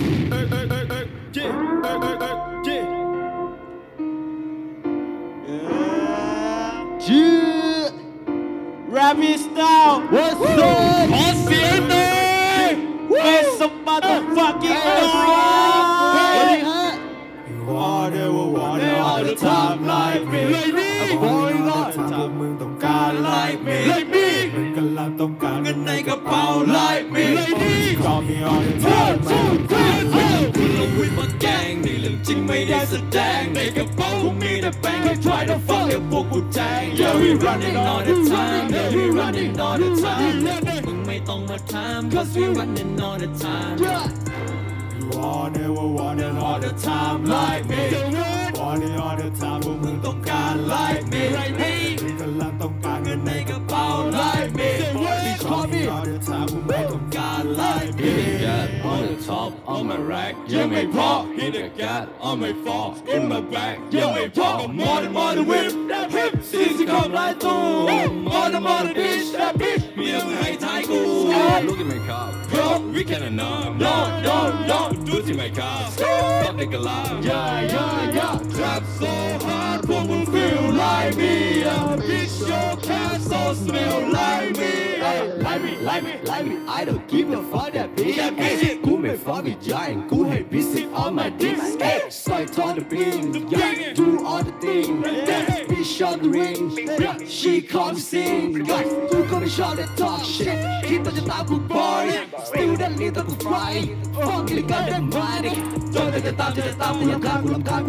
Ravi style, what's up? ขอเสียงหน่อย Make some motherfucking noise. You are never want it all the time like me. Boy all the time มึงต้องการ like me. มึงกำลังต้องการเงินในกระเป๋า like me. Call me all the time. คุณลงวิดมาแกงนี่เรื่องจริงไม่ได้แสดงในกระเป๋ากูมีแต่แบงค์ Try to fuck กับพวกกูแจ้ง Yeah we running all the time. Yeah we running all the time. มึงไม่ต้องมาถาม Cause we running all the time. You all never want it all the time like me. Want it all the time พวกมึงต้องการ like me. มึงกำลังต้องการเงินในกระเป๋า like me. Call me all the time พวกมึงต้องการ like me. Hit the gat on the top on my rack ยังไม่พอ Hit the gat on my fall in my back ยังไม่พอ More than whip that whip ซีซีคำลายตู้ More than bitch that bitch เมียมึงให้ท้ายกู Look at my car Bro we cannot no do to my car Fuck nigga live Yeah Trap so hard พวกมึง feel like me Bitch your cat so smell like me Like me I don't give a fuck that bitch กูไม่ฟ้องอีกอย่างกูให้ bitch sit on my dick ใส่ทอด the beam Do all the thing Bitch on the ring She come sing กูก็ไม่ชอบ that talk shit คิดว่าจะตามกู boy Still that little กู fly Fuck เลยกันได้ไหมจนจะตามกูรำคาญ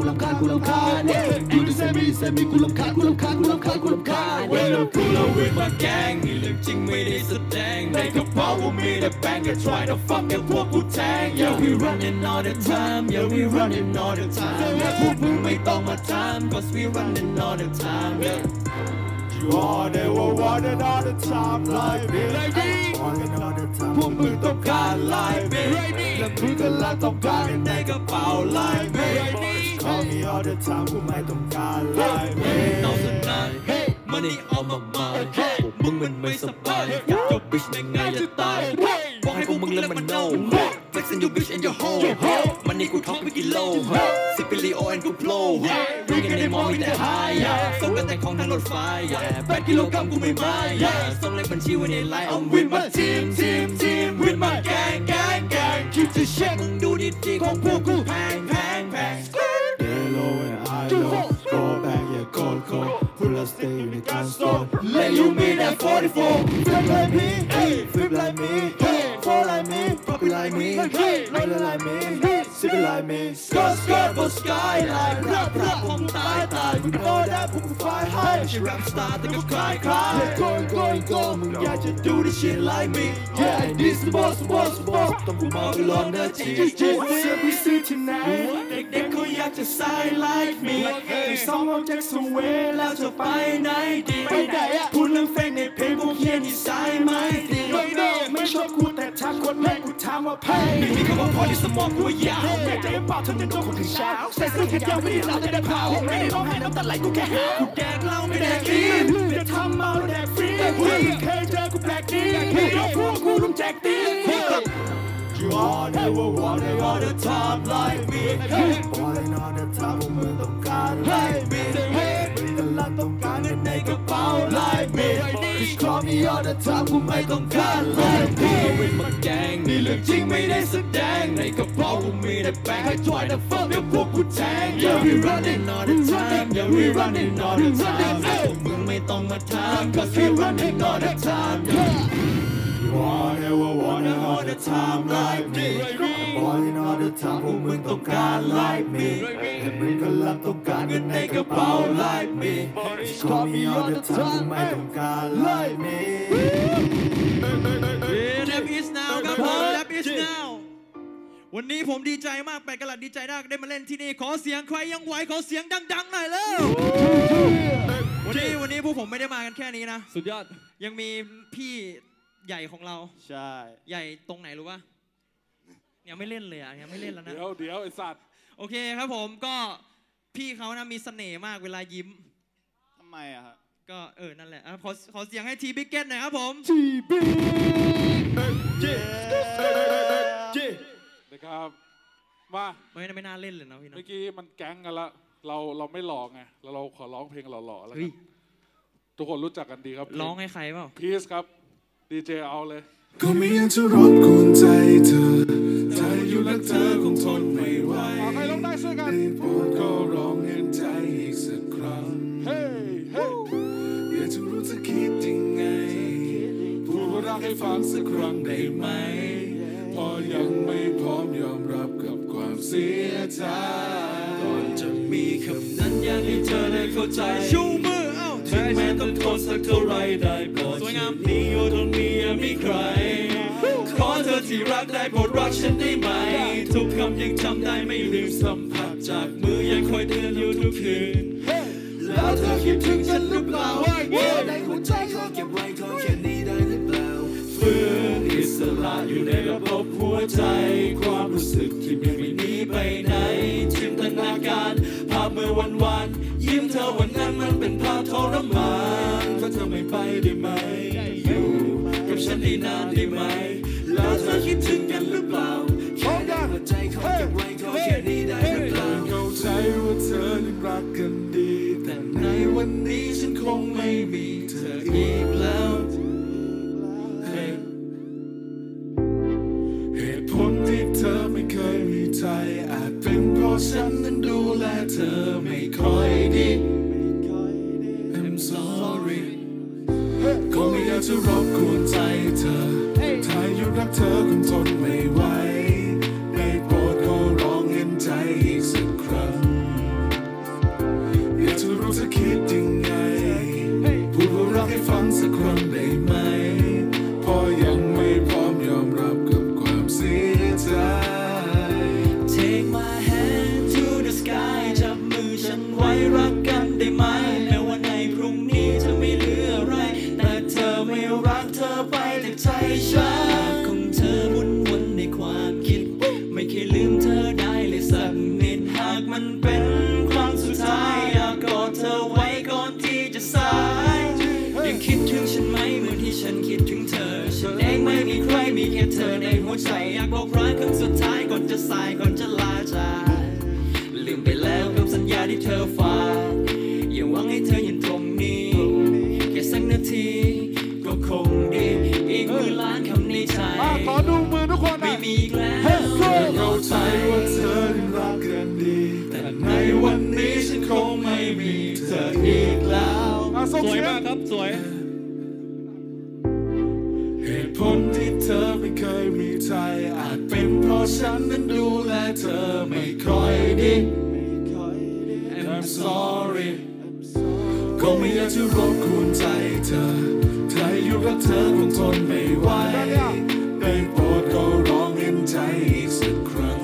You just say me กูรำคาญกูรำคาญWhen I'm cool with my gang นี่เรื่องจริงไม่ได้แสดงในกระเป๋ากูมีแต่แบงค์ Try to fuck กับพวกกูแทง Yeah we running all the time Yeah we running all the time พวกมึงไม่ต้องมาถาม Cause we running all the time You all never want it all the time like me Want it all the time พวกมึงต้องการ like me และมึงก็ลังต้องการในกระเป๋า like me Call me all the time กูไม่ต้องการ like me เอาสนาน Money on my mind พวกมึงมันไม่สบายจบ bitch ในไงจะตายบอกให้พวกมึงเลิกมัน no Flexing your bitch and your hoe มันนี่กูท็อปไปกิโลสิปิลิโอแอนกูโผล่ดูกันในมองมีแต่ high ส่งกันแต่ของทางรถไฟ8 กิโลกรัมกูไม่มาส่งเลขบัญชีไว้ในไลน์ I'm with my team with my gang คิดจะเช็คมึงดูดีๆของพวกกูแพงStay low and high low Go back yeah cold Full of stay in the gun store Let you meet that 44 Flip like me Flip like me Fall like me Pop it like me Roll it like me Sip it like me Skirt for skyline รักผมตาย You know that พวกกู fly high ไม่ใช่ rap star แต่ก็คล้ายgo มึงอยากจะดู this shit like me Yeah this the boss ต้องกูมองไปลองเนื้อจีเสื้อพี่ซื้อที่ไหนเด็กเขาอยากจะใส่ like me แต่ซ้อมออกจากสเวแล้วจะไปไหนดีพูดเรื่องเฟกในเพลงพวกเฮียนี่ใส่ไม่ดีไม่ชอบกูแต่ทักคนแม่กูถามว่าเพลงไม่มีคำว่าพอที่สมองกูยาวแม่ใจเปล่าทำจนโดนคนถึงเช้าใส่เสื้อแขนยาวไม่ได้เราแต่ได้เผาไม่ได้ร้องไห้น้ำตาไหลกูแค่หากูแดกเหล้าไม่แดกกินจะทำเมาแดกฟรีเคยเจอกูแปลกดียกพวกกูรุมแจกตีYou all never want it all the time like me Want it all the time พวกมึงต้องการ like me มึงกำลังต้องการเงินในกระเป๋า like me Just call me all the time กูไม่ต้องการ like me เป็นมาแกงนี่เรื่องจริงไม่ได้แสดงในกระเป๋ากูมีแต่แบงค์ Try to fuck กับพวกกูแทง Yeah we running all the time Yeah we running all the time พวกมึงไม่ต้องมาถาม Cause we running all the time You all never want it all the time like me Want it all the time พวกมึงต้องการ like me และมึงก็ลังต้องการเงินในกระเป๋า like me Just call me all the time กูไม่ต้องการ like me Rap is now ครับผม Rap is now วันนี้ผมดีใจมาก8 กะรัตดีใจมากได้มาเล่นที่นี่ขอเสียงใครยังไหวขอเสียงดังๆหน่อยเร็ววันนี้พวกผมไม่ได้มากันแค่นี้นะสุดยอดยังมีพี่ใหญ่ของเราใช่ใหญ่ตรงไหนรู้ป่ะยังไม่เล่นเลยยังไม่เล่นแล้วนะเดี๋ยวไอ้สัตว์โอเคครับผมก็พี่เขานะมีเสน่ห์มากเวลายิ้มทำไมอะครับก็นั่นแหละขอเสียงให้ทีบิ๊กเก็ตหน่อยครับผมทีบิ๊กนะครับมาไม่น่าเล่นเลยนะพี่น้องเมื่อกี้มันแก๊งกันละเราไม่หลอกไงเราขอร้องเพลงหล่อๆแล้วกันทุกคนรู้จักกันดีครับร้องให้ใครเปล่าพีซครับดีเจเอาเลยก็ไม่อยากจะรบกวนใจเธอถ้าอยู่รักเธอคงทนไม่ไหวใครร้องได้ช่วยกันได้โปรดก็ร้องเห็นใจอีกสักครั้งอยากจะรู้จะคิดยังไงพูดว่ารักให้ฟังสักครั้งได้ไหมพอยังไม่พร้อมยอมรับกับความเสียใจก่อนจะมีคำนั้นอยากให้เธอได้เข้าใจชูมือถึงแม้ต้องทนสักเท่าไรได้โปรดชีวิตนี้อยู่ตรงนี้ยังมีใครขอเธอที่รักได้โปรดรักฉันได้ไหมทุกคำยังจำได้ไม่ลืมสัมผัสจากมือยังคอยเตือนอยู่ทุกคืนแล้วเธอคิดถึงฉันหรือเปล่าในหัวใจขอเก็บไว้ขอแค่นี้ได้หรือเปล่าฟื้นอิสระอยู่ในระบบหัวใจความรู้สึกที่ไม่หนีไปไหนจินตนาการภาพเมื่อวันยิ้มเธอวันนั้นมันเป็นภาพทรมานถ้าเธอไม่ไปได้ไหมอยู่กับฉันได้นานได้ไหมแล้วเธอคิดถึงกันหรือเปล่าแค่ในหัวใจขอเก็บไว้ขอแค่นี้ได้หรือเปล่าเข้าใจว่าเธอนั้นรักกันดีแต่ในวันนี้ฉันคงไม่มีเธออีกแล้วเหตุผลที่เธอไม่เคยมีใจอาจเป็นเพราะฉันนั้นดูแลเธอไม่ค่อยดี I'm sorry ก็ไม่อยากจะรบกวนใจเธอถ้าอยู่รักเธอคงทนไม่ไหวได้โปรดขอร้องเห็นใจอีกสักครั้งอยากจะรู้จะคิดยังไงพูดว่ารักให้ฟังสักครั้งได้ไหมพอยังไม่พร้อมยอมรับกับความเสียใจ Take my hand to the sky จับมือฉันไว้รักกันได้ไหมแม้ว่าในพรุ่งนี้เธอไม่เหลืออะไรแต่เธอไม่รักเธอไปแต่ใจฉันของเธอวนในความคิดไม่เคยลืมเธอได้เลยสักนิดหากมันเป็นครั้งสุดท้ายอยากกอดเธอไว้ก่อนที่จะสายยังคิดถึงฉันไหมเหมือนที่ฉันคิดถึงเธอฉันเองไม่มีใครมีแค่เธอในหัวใจอยากบอกรักครั้งสุดท้ายก่อนจะสายก่อนจะลาจากลืมไปแล้วคำสัญญาที่เธอฝากอย่าหวังให้เธอยืนตรงนี้แค่สักนาทีก็คงดีอีกมือล้านคำในใจขอดูมือทุกคนไม่มีอีกแล้วเข้าใจว่าเธอรักกันดีแต่ในวันนี้ฉันคงไม่มีเธออีกแล้วสวยมากครับสวยเหตุผลที่เธอไม่เคยมีใจอาจเป็นเพราะฉันนั้นดูแลเธอไม่ค่อยดี I'm sorry ก็ไม่อยากจะรบกวนใจเธอถ้าอยู่กับเธอคงทนไม่ไหวได้โปรดก็ร้องเห็นใจอีกสักครั้ง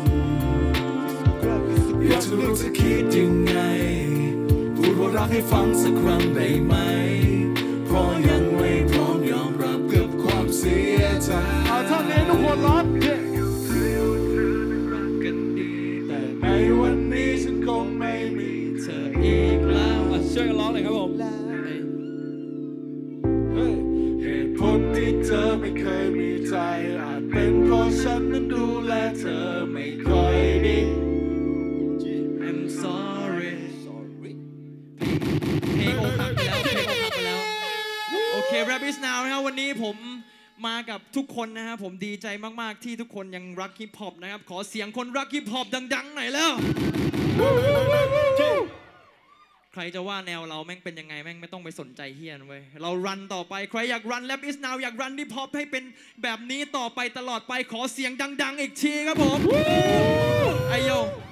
อยากจะรู้จะคิดยังไงพูดว่ารักให้ฟังสักครั้งได้ไหมเพราะยังไม่พร้อมยอมรับกับความเสียใจท่านนี้ทุกคนร้องแต่ในวันนี้ฉันคงไม่มีเธออีกแล้วช่วยกันร้องหน่อยครับผมเหตุผลที่เธอไม่เคยมีใจอาจเป็นเพราะฉันนั้นดูแลเธอไม่ค่อยดี I'm sorry เพลงอกหักไปแล้วโอเค Rap is now นะครับวันนี้ผมมากับทุกคนนะครับผมดีใจมากๆที่ทุกคนยังรักฮิปฮอปนะครับขอเสียงคนรักฮิปฮอปดังๆหน่อยแล้วใครจะว่าแนวเราแม่งเป็นยังไงแม่งไม่ต้องไปสนใจเฮียนเว้ยเรารันต่อไปใครอยากรัน Rap is now อยากรันฮิปฮอปให้เป็นแบบนี้ต่อไปตลอดไปขอเสียงดังๆอีกทีครับผมไอโย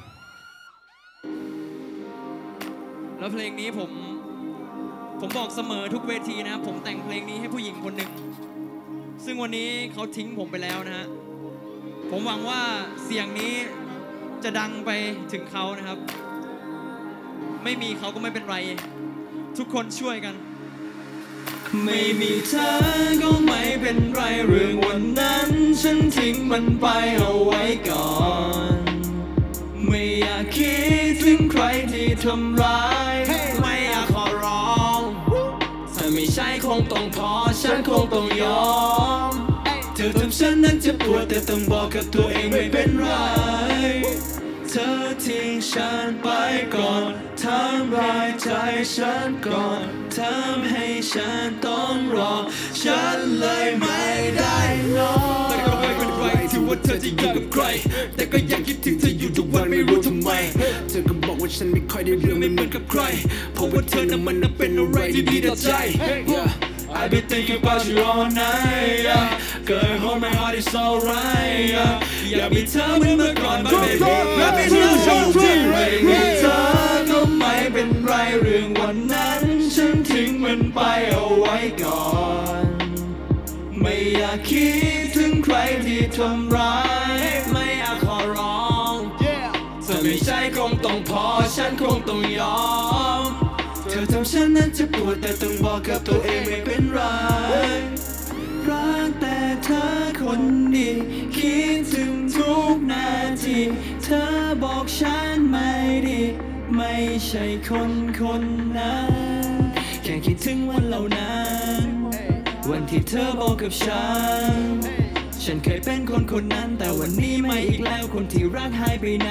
แล้วเพลงนี้ผมบอกเสมอทุกเวทีนะครับผมแต่งเพลงนี้ให้ผู้หญิงคนหนึ่งซึ่งวันนี้เขาทิ้งผมไปแล้วนะฮะผมหวังว่าเสียงนี้จะดังไปถึงเขานะครับไม่มีเขาก็ไม่เป็นไรทุกคนช่วยกันไม่มีเธอก็ไม่เป็นไรเรื่องวันนั้นฉันทิ้งมันไปเอาไว้ก่อนไม่อยากคิดถึงใครที่ทำร้ายไม่อยากขอร้องถ้าไม่ใช่คงต้องพอฉันคงต้องยอมเธอทำฉันนั้นจะปวดแต่ต้องบอกกับตัวเองไม่เป็นไรธอทิ้งฉันไปก่อนทำร้ายใจฉันก่อนทำให้ฉันต้องรอฉันเลยไม่ได้นอนแต่ก็ไม่เป็นไรที่ว่าเธอจะอยู่กับใครแต่ก็ยังคิดถึงเธออยู่ทุกวันไม่รู้ทำไมเธอก็บอกว่าฉันไม่ค่อยได้เรื่องไม่เหมือนกับใครเพราะว่าเธอนั้นมันเป็นอะไรที่ดีต่อใจ I've been thinking about you all night yeah. Going home my heart is alright yeah. อยากมีเธอเหมือนเมื่อก่อน but baby รักไม่เชื่อฉันที่ไรมีเธอก็ไม่เป็นไรเรื่องวันนั้นฉันทิ้งมันไปเอาไว้ก่อนไม่อยากคิดถึงใครที่ทำร้ายไม่อยากขอร้องเธอไม่ใช่คงต้องพอฉันคงต้องยอมเธอทำฉันนั้นจะปวดแต่ต้องบอกกับตัวเองไม่เป็นไรรักแต่เธอคนดีคิดถึงทุกนาทีเธอบอกฉันไม่ดีไม่ใช่คนนั้นแค่คิดถึงวันเหล่านั้นวันที่เธอบอกกับฉันเคยเป็นคนนั้นแต่วันนี้ไม่อีกแล้วคนที่รักหายไปไหน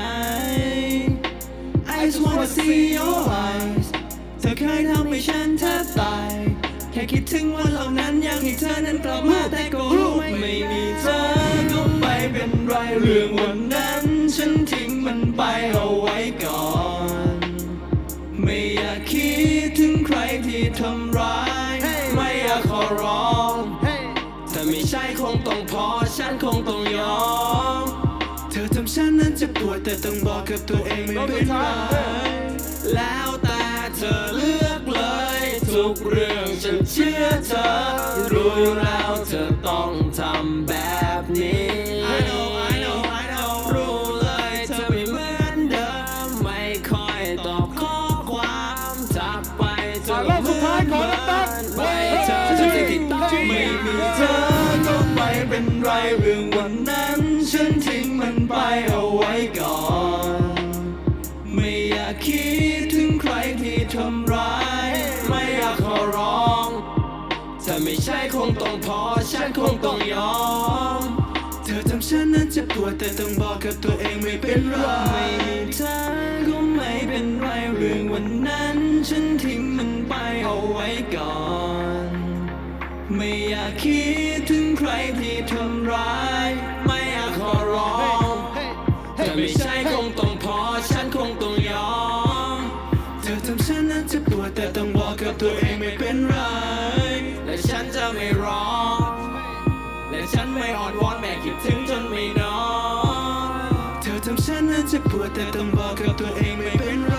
I just wanna see your eyes เธอเคยทำให้ฉันแทบตายแค่คิดถึงวันเหล่านั้นอยากให้เธอนั้นกลับมาแต่ก็รู้ไม่มีเธอก็ไม่เป็นไรเรื่องวันนั้นฉันทิ้งมันไปเอาไว้ก่อนไม่อยากคิดถึงใครที่ทำร้ายไม่อยากขอร้องถ้าไม่ใช่คงต้องพอฉันคงต้องยอมเธอทำฉันนั้นจะปวดแต่ต้องบอกกับตัวเองไม่เป็นไรแล้วแต่เธอเลือกเลยทุกเรื่องฉันเชื่อเธอรู้อยู่แล้วเธอต้องทำแบบนี้ I know รู้เลยเธอไม่เหมือนเดิมไม่ค่อยตอบข้อความทักไปเธอเหมือนไม่เธอจะติดต่อไม่มีเธอก็ไม่เป็นไรเรื่องวันนั้นฉันทิ้งมันไปเอาไว้ก่อนไม่อยากคิดถึงใครที่ทำร้ายไม่อยากขอร้องถ้าไม่ใช่คงต้องพอฉันคงต้องยอมเธอทำฉันนั้นจะปวดแต่ต้องบอกกับตัวเองไม่เป็นไรไม่มีเธอก็ไม่เป็นไรเรื่องวันนั้นฉันทิ้งมันไปเอาไว้ก่อนไม่อยากคิดถึงใครที่ทำร้ายไม่อยากขอร้องถ้าไม่ใช่คงต้องพอฉันคงต้องยอมเธอทำฉันนั้นจะปวดแต่ต้องบอกกับตัวเองไม่เป็นไรและฉันจะไม่ร้องและฉันไม่อ่อนวอนแม้คิดถึงจนไม่นอนเธอทำฉันนั้นจะปวดแต่ต้องบอกกับตัวเองไม่เป็นไร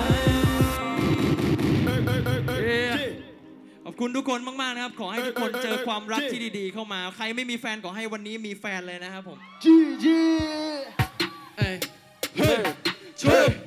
ขอบคุณทุกคนมากๆนะครับขอให้ทุกคนเจอความรักที่ดีๆเข้ามาใครไม่มีแฟนขอให้วันนี้มีแฟนเลยนะครับผมเฮ้ยช่วย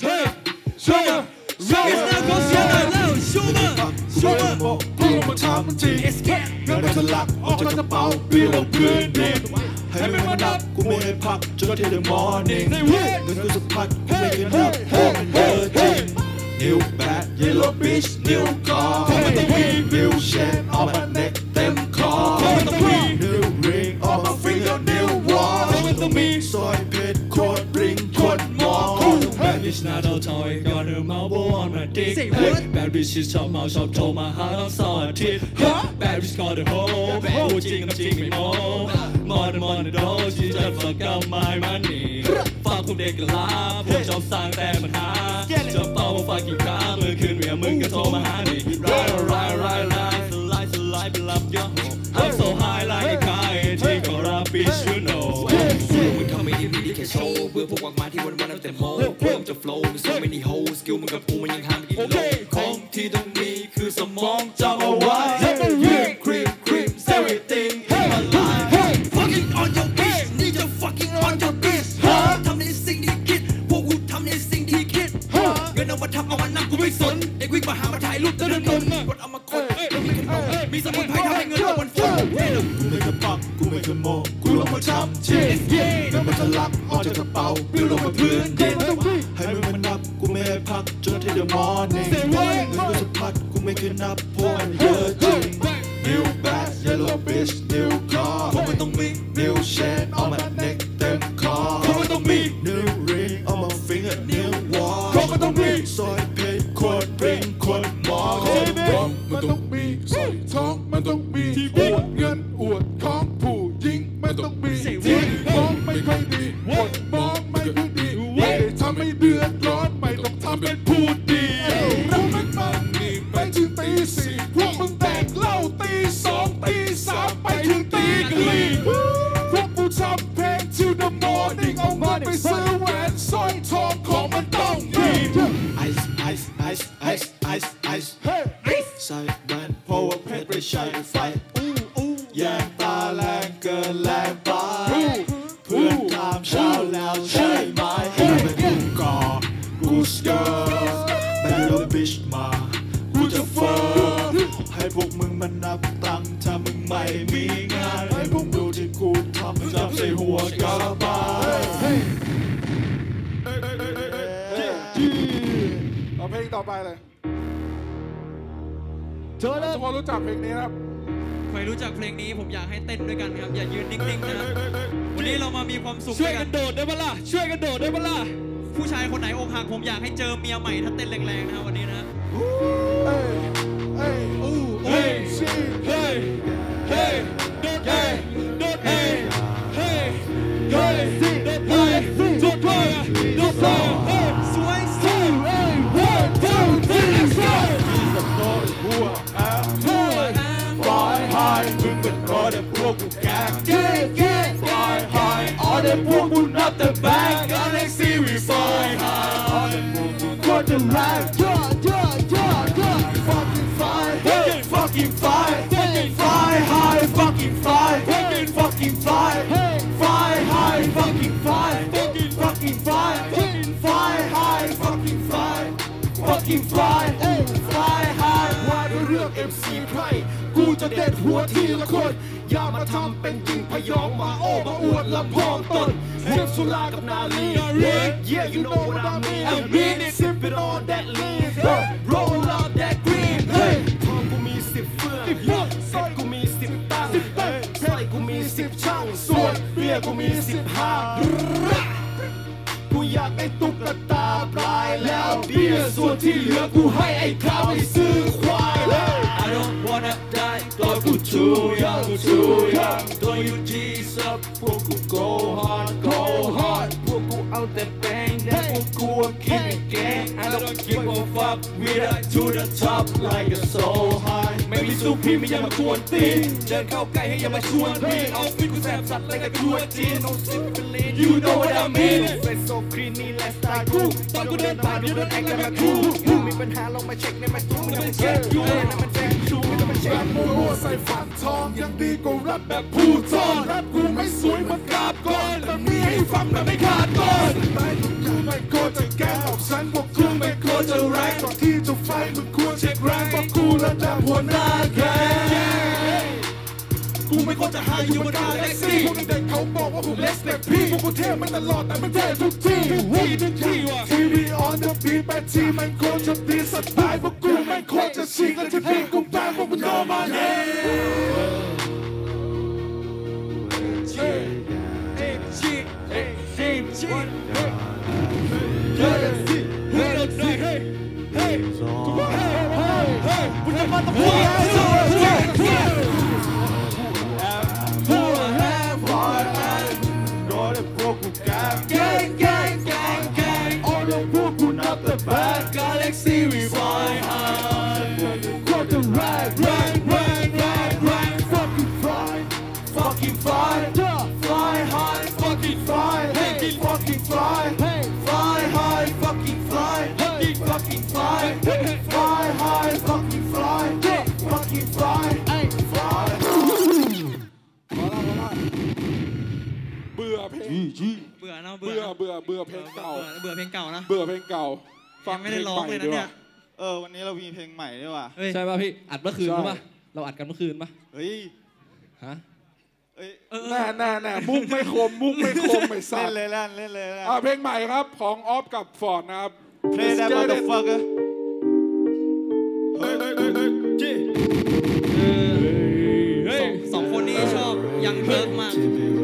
ขอเสียงหน่อยแล้วชูมากูลงมาทำมันจริงเงินมันทะลักออกจากกระเป๋าปีเราเพื่อนดิให้ไม่มานับกูไม่ให้พักจนถึงเดอะมอร์นิ่งเงินกูสะพัดกูไม่เคยนับเพราะมันเยอะจริง New bad yellow bitch new car มันต้องมี new chain on my neck เต็มคอมันต้องมี new ring on my finger new watch มันต้องมีสร้อยเพชรโคตรริงโคตรมอ Bad bitch not a toy got her marble on my dick Bad bitch ชอบเมาชอบโทรมาหาเราสอนอาทิตย์ Bad bitch got a hoe พูดจริงกับจริงไม่โม้More than dough she just fuck up my money ฝากคุณเด็กกะลาพวกชอบสร้างแต่ปัญหาชอบต่อว่าฝากกี่ครั้งเมื่อคืนเมียมึงก็โทรมาหาดิ Right สลายไปรับยอ I'm so high like a kite ที่ขอรับ bitch you know มึงทำไม่ดีแค่โชว์เบื่อพวกวางมาที่วันๆแต่โม้เริ่มจะ flow so many hoes สกิลมึงกับกูมันยังห้ามกินโลของที่ต้องมีคือสมองจำเอาไว้ Cream everything in my life Fucking on your bitch นี่จะ fucking on your bitch ทำในสิ่งที่คิดพวกกูทำในสิ่งที่คิดเงินเอามาทำเอามานั่งกูไม่สนเด็กวิ่งมาหามาถ่ายรูปแต่เดินบนรถเอามาคนรถไม่ขึ้นรถมีสมุนไพรทำให้เงินเอามันฟุ้งกูไม่เคยปักกูไม่เคยโมกูลงมาทำชิดเงินมันทะลักออกจากกระเป๋าปลิวลงมาพื้นดินให้มึงมานับกูไม่ให้พักจนที่เดอะมอร์นิ่งเงินกูสะพัดกูไม่เคยนับเพราะมันเยอะจริง New bad yellow bitch new car มันต้องมี new chain on my neck เต็มคอมันต้องมี new ring on my เป็นผู้ดีเราไม่มันนี่ไปถึงตีสี่พวกมึงแดกเหล้าตีสองตีสามไปถึงตีกลีพวกกูทำเพลง till the morning เอาเงินไปซื้อแหวนสร้อยทองของมันต้องมีไอซ์ไอซ์ไอซ์ไอซ์ไอซ์ไอซ์ใส่แว่นเพราะว่าเพชรไม่ใช่ไฟแยงตาแรงเกินแรงไปเพื่อนตามเช้าแล้วใช่ไหมให้เป็นกูก่อกูสเกอร์แบดแล้วบิชมากูจะเฟิร์มให้พวกมึงมันนับตังค์ถ้ามึงไม่มีงานให้พวกดูที่กูทำจับใส่หัวกระบาลเอาเพลงต่อไปเลยทุกคนรู้จักเพลงนี้ครับใครรู้จักเพลงนี้ผมอยากให้เต้นด้วยกันครับอย่ายืนนิ่งๆนะวันนี้เรามามีความสุขช่วยกันโดดได้ปะล่ะช่วยกันโดดได้ปะล่ะผู้ชายคนไหนอกหักผมอยากให้เจอเมียใหม่ถ้าเต้นแรงๆนะวันนี้นะพวกมึงนับแต่แบงก์กันเลยซีวีไฟไฮก็จะแรง fucking fly fucking fly fly high fucking fly fucking fly fly high fucking fly fucking fly fly high fucking fly fucking fly fly high ว่าด้วยเรื่อง MC ไพร่กูจะเด็ดหัวทีละคนอย่ามาทำเป็นจริงพยองมาโอ้มาอวดลำพองต้นเทียบสุรากับนาลี Yeah you know what I mean I mean it sip it on that lean roll out that green ทองกูมี10เฟืองเซ็ตกูมี10ตังค์สร้อยกูมี10ช่างส่วนเบี้ยกูมี15กูอยากได้ตุ๊กตาปลายแล้วเบี้ยส่วนที่เหลือกูให้ไอ้ข้าวไปซื้อควาย I don't wanna die ตัวกู too young ตัวอยู่ G's up พวกกู go hard พวกกูเอาแต่แบงและพวกกูkeep it gang I don't give a fuck with it to the top like a soul high ไม่มีสู้พี่ไม่อย่ามาควรตีนเดินเข้าใกล้ให้อย่ามาชวนพี่เอาฟิตกูแสบสัตว์อะไรกับตัวจีน No syphilis you know what I mean เป็นโซครีนี่และสไตล์กูตอนกูเดินผ่านอยู่โดนแอคแบบกูมีปัญหาลองมาเช็คในแมสตูมึงจะมาเช็คอยู่นั่นมันแจ้งชูไม่ต้องมาเช็คมัวใส่ฟันทองยังดีกว่าแรปแบบผู้ทอนแรปกูไม่สวยเหมือนกาบก้อนแต่มีให้ฟังแบบไม่ขาดก้อนแต่กูไม่โคตรจะแก้ออกฉันพวกกูไม่โคตรจะแรงก่อนที่จะไฟมึงควรเช็คแรงเพราะกูระดับหัวหน้าแกกูไม่ควรจะหาอยู่บนกาแล็กซี่พวกเด็กเขาบอกว่าผมเลสเต็ปพี่พวกกูเท่มันตลอดแต่มันเท่ทุกที่ทุกที่ว่ะทีวีออนเดอะบีทแบททีมันควรจะดีสไตล์พวกกูไม่ควรจะฉีกและที่พี่กูแพ้พวกกูโดนมาเองGalaxy we fly high, quarter ride, fucking fly, fly high, fucking fly, fly high, fucking fly, fly high, fucking fly, fly. เบื่อเพลงเบื่อเนาะเบื่อเพลงเก่าเบื่อเพลงเก่านะเบื่อเพลงเก่าฟังไม่ได้ร้องเลยนะเนี่ยวันนี้เรามีเพลงใหม่ด้วยว่ะใช่ป่ะพี่อัดเมื่อคืนป่ะเราอัดกันเมื่อคืนป่ะเฮ้ยฮะแน่มุกไม่คมไม่สั้นเล่นเลยเพลงใหม่ครับของออฟกับฟอร์ดนะครับ Play that motherfucker สองคนนี้ชอบยังเพิร์กมาก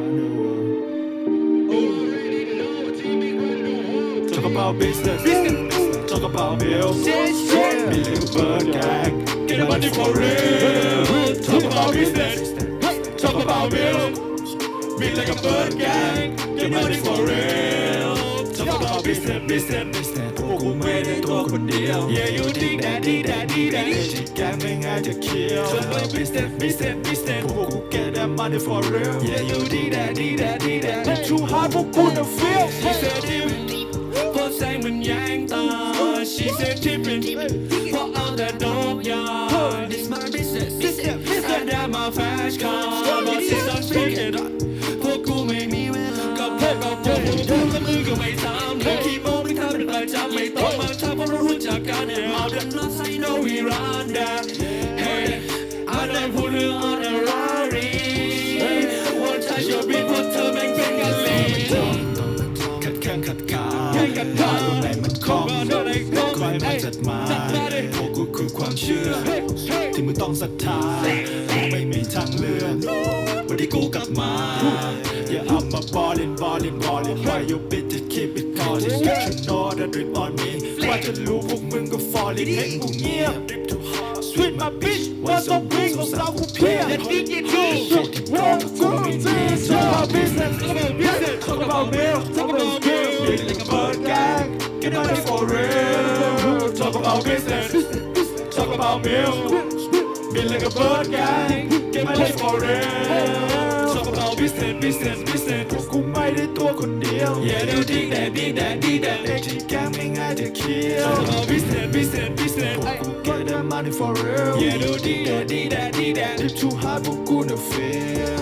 Talk about business, talk about bills, be like a bird gang, get the money for real. Talk about business, talk about bills, be like a bird gang, get the money for real. Talk about business, วกกูไม่ได้ตัวคนเดียว Yeah you dig that dig that dig that ที่แกไม่ง่ายจะเคี้ยว Just like business business business พวกกู get that money for real Yeah you dig that dig that dig that too hard พวกกูจะ feel She said different เพราะแสงมันแยงตา She said different เพราะเอาแต่ดอกยา This my business I got my flash car But since I'm speaking พวกกูไม่มีเวลากับพวกพูดกับมือก็ไม่ทำเรื่องขี้โม้ไม่ทำเป็นประจำไม่ต้องมาทำเพราะเรารู้จักกัน Yeah all the nuts I know we run that Hey I don't put her on a Rari One touch your beat เพราะเธอแม่งเป็นกันเลยขัดแข้งขัดขาตรงไหนมันคล่องคอยมาจัดมาพวกกูคือความเชื่อที่มึงต้องศรัทธาไม่มีทางเลือกวันที่กูกลับมา Yeah I'm a ballin' Why you bitch just keep it calling Get you know that drip on me ว่าจะรู้พวกมึงก็ falling ให้กูเงียบ Sweet my bitch ว่าต้องวิ่งของเรากูเพี้ยนOne two three talk about business talk about meal talk about skill Big like a bird gang get money for real talk about business talk about meal Big like a bird gang get money for real talk about business พวกกูไม่ได้ตัวคนเดียว Yeah do dig that dig that dig that เด็กที่แกไม่ง่ายจะเคี้ยว talk about business พวกกู get that money for real Yeah do dig that dig that dig that It's too hard พวกกูน่ะ feel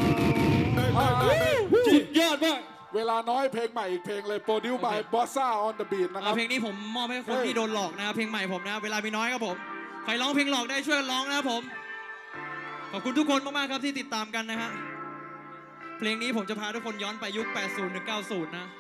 สุดยอดมากเวลาน้อยเพลงใหม่อีกเพลงเลยโปรดิวซ์บายบอสซ่า on the beat นะครับเพลงนี้ผมมอบให้คนที่โดนหลอกนะครับเพลงใหม่ผมนะเวลามีน้อยครับผมใครร้องเพลงหลอกได้ช่วยร้องนะครับผมขอบคุณทุกคนมากๆครับที่ติดตามกันนะฮะเพลงนี้ผมจะพาทุกคนย้อนไปยุค 80 ถึง 90 นะ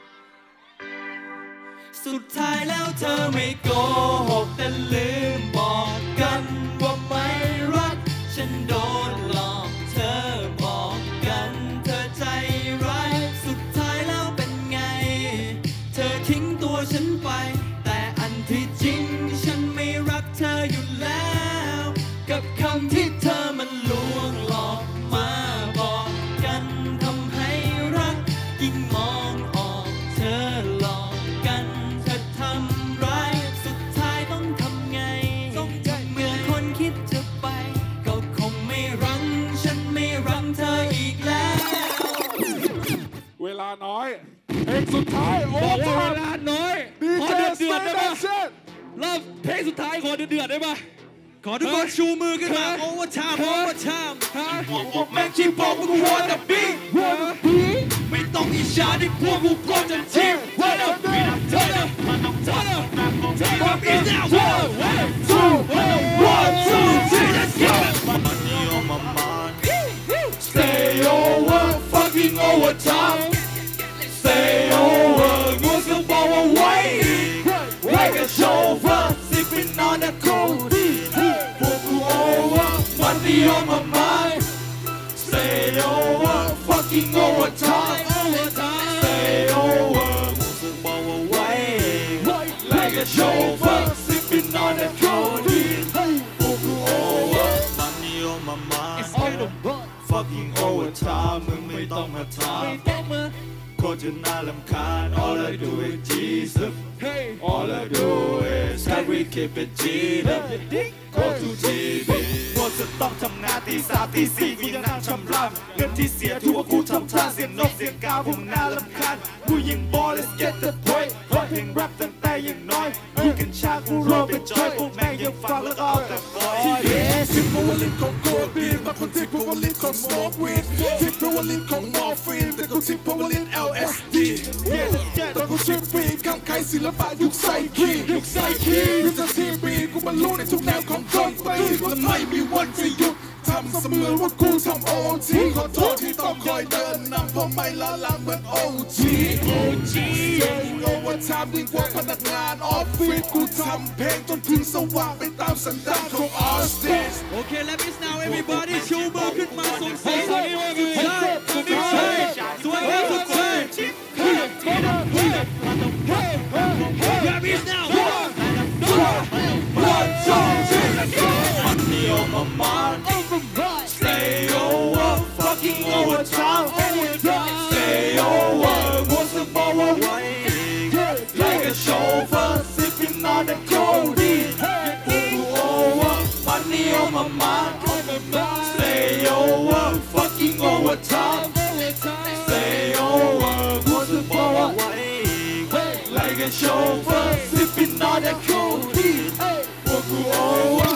สุดท้ายแล้วเธอไม่โกหกแต่ลืมบอกกันว่าไม่รักฉันโดนหลอกเธอบอกกันเธอใจร้ายสุดท้ายแล้วเป็นไงเธอทิ้งตัวฉันไปแต่อันที่จริงฉันไม่รักเธออยู่แล้วกับคำที่เธอมันลวงหลอกมาบอกกันทำให้รักยิ่งมองออกเธอหลอกกันเธอทำร้ายสุดท้ายต้องทำไงเมื่อคนคิดจะไปก็คงไม่รังฉันไม่รังเธออีกแล้วเวลาน้อยเพลงสุดท้ายโอ้เวลาน้อยขอเดือดได้ปะรอบเพลงสุดท้ายขอเดือดได้ปะขอทุกคนชูมือขึ้นมา Overtime พวกแม่งที่บอกว่ากู wanna be ไม่ต้องอิจฉาที่พวกกูกดจนทีม What up turn up is now 1 2 3 let's go Money on my mind Stay over fucking overtime Stay over กูจะบอกว่า wait like a chauffeur sipping on the cold Money on my mind Stay over fucking overtime Stay over กูจะบอกว่า wait like a chauffeur sipping on the codeine พวกกู over Money on my mind fucking overtime มึงไม่ต้องมาถามโคตรจะน่ารำคาญ All I do is Jesus All I do is can we keep it Jesus Go to TV กูจะต้องทำงานตี3 ตี 4กูยังนั่งชำระเงินที่เสียถือว่ากูทำท่าเสียงนกเสียงกาพวกมึงน่ารำคาญกูยิงบอล let's get the point ร้อยเพลงแรปตั้งแต่ยังน้อยกูกัญชากูโรยเป็นจอยพวกแม่งยังฟังแล้วก็เอาแต่บอยทิปโพวลินของโคบีนบางคนทิปโพวลินของ smoke weed ทิปโพวลินของ morphine แต่กูทิปโพวลิน LSD ตอนกูทริปปีคำใครศิลปะยุคไซคียุคจะทีบีกูมันรู้ในทุกแนวของคนไปและไม่มีวันจะหยุดทำเสมือนว่ากูทำโอทีขอโทษที่ต้องคอยเดินนำเพราะไม่ละลังเหมือนโอจีเซ็งโอเวอร์ไทม์ยิ่งกว่าพนักงานออฟฟิศกูทำเพลงจนถึงสว่างไปตามสันดานของออสติน Okay let me now everybody ชูมือขึ้นมาส่งเสียงสุดท้ายสวยงามสุดท้าย Grab it now One, two, three, let's go Money on my mind Stay over fucking overtime Stay over กูจะบอกว่า wait like a chauffeur nigga chauffeur sipping on that cold heat พวกกู over